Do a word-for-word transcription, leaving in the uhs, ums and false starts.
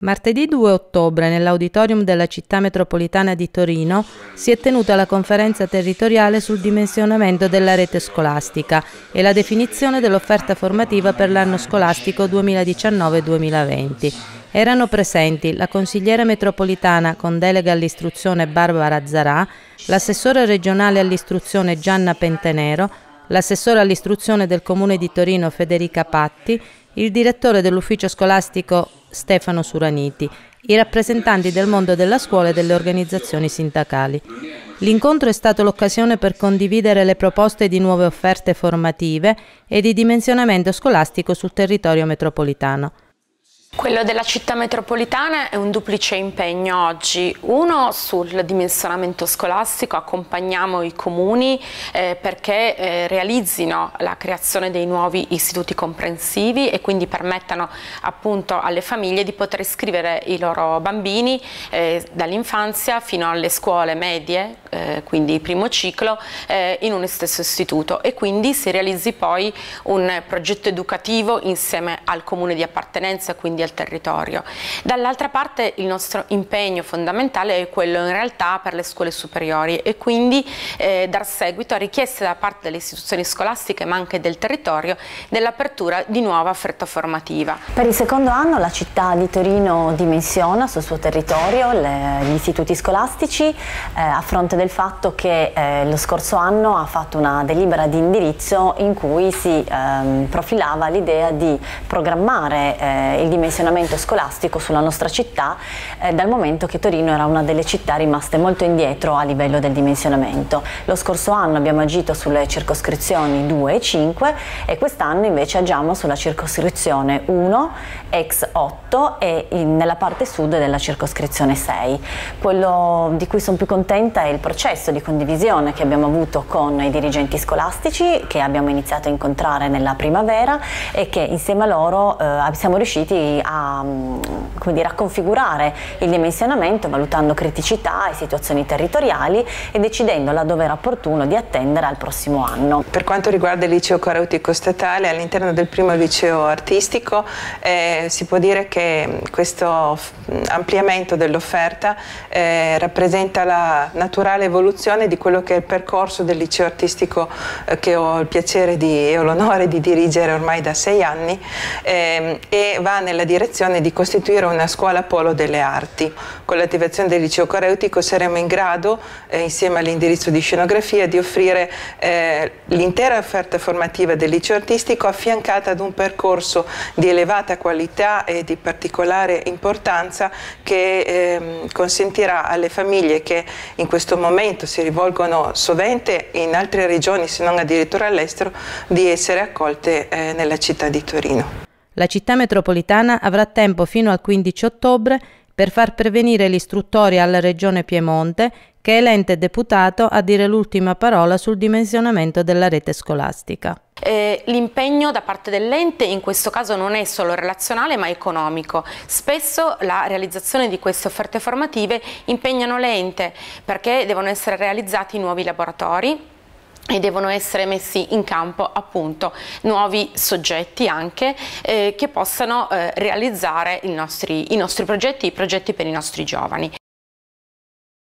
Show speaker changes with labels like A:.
A: Martedì due ottobre, nell'auditorium della Città Metropolitana di Torino, si è tenuta la conferenza territoriale sul dimensionamento della rete scolastica e la definizione dell'offerta formativa per l'anno scolastico duemiladiciannove duemilaventi. Erano presenti la consigliera metropolitana con delega all'istruzione Barbara Zarà, l'assessore regionale all'istruzione Gianna Pentenero, l'assessore all'istruzione del Comune di Torino Federica Patti, il direttore dell'ufficio scolastico Stefano Suraniti, i rappresentanti del mondo della scuola e delle organizzazioni sindacali. L'incontro è stato l'occasione per condividere le proposte di nuove offerte formative e di dimensionamento scolastico sul territorio metropolitano.
B: Quello della città metropolitana è un duplice impegno oggi. Uno sul dimensionamento scolastico, accompagniamo i comuni eh, perché eh, realizzino la creazione dei nuovi istituti comprensivi e quindi permettano appunto alle famiglie di poter iscrivere i loro bambini eh, dall'infanzia fino alle scuole medie, eh, quindi primo ciclo, eh, in un stesso istituto, e quindi si realizzi poi un progetto educativo insieme al comune di appartenenza, quindi al territorio. Dall'altra parte il nostro impegno fondamentale è quello in realtà per le scuole superiori e quindi eh, dar seguito a richieste da parte delle istituzioni scolastiche ma anche del territorio dell'apertura di nuova offerta formativa.
C: Per il secondo anno la città di Torino dimensiona sul suo territorio le, gli istituti scolastici eh, a fronte del fatto che eh, lo scorso anno ha fatto una delibera di indirizzo in cui si eh, profilava l'idea di programmare eh, il dimensionamento scolastico sulla nostra città eh, dal momento che Torino era una delle città rimaste molto indietro a livello del dimensionamento. Lo scorso anno abbiamo agito sulle circoscrizioni due e cinque e quest'anno invece agiamo sulla circoscrizione uno, ex otto e in, nella parte sud della circoscrizione sei. Quello di cui sono più contenta è il processo di condivisione che abbiamo avuto con i dirigenti scolastici, che abbiamo iniziato a incontrare nella primavera e che insieme a loro eh, siamo riusciti a, come dire, a configurare il dimensionamento valutando criticità e situazioni territoriali e decidendo laddove era opportuno di attendere al prossimo anno.
D: Per quanto riguarda il liceo coreutico statale, all'interno del primo liceo artistico eh, si può dire che questo ampliamento dell'offerta eh, rappresenta la naturale evoluzione di quello che è il percorso del liceo artistico eh, che ho il piacere di, e ho l'onore di dirigere ormai da sei anni eh, e va nella direzione di costituire una scuola polo delle arti. Con l'attivazione del liceo coreutico saremo in grado, eh, insieme all'indirizzo di scenografia, di offrire eh, l'intera offerta formativa del liceo artistico affiancata ad un percorso di elevata qualità e di particolare importanza che eh, consentirà alle famiglie che in questo momento si rivolgono sovente in altre regioni, se non addirittura all'estero, di essere accolte eh, nella città di Torino.
A: La città metropolitana avrà tempo fino al quindici ottobre per far pervenire l'istruttoria alla Regione Piemonte, che è l'ente deputato a dire l'ultima parola sul dimensionamento della rete scolastica.
B: Eh, l'impegno da parte dell'ente in questo caso non è solo relazionale ma economico. Spesso la realizzazione di queste offerte formative impegnano l'ente perché devono essere realizzati nuovi laboratori e devono essere messi in campo appunto nuovi soggetti anche eh, che possano eh, realizzare i nostri, i nostri progetti, i progetti per i nostri giovani.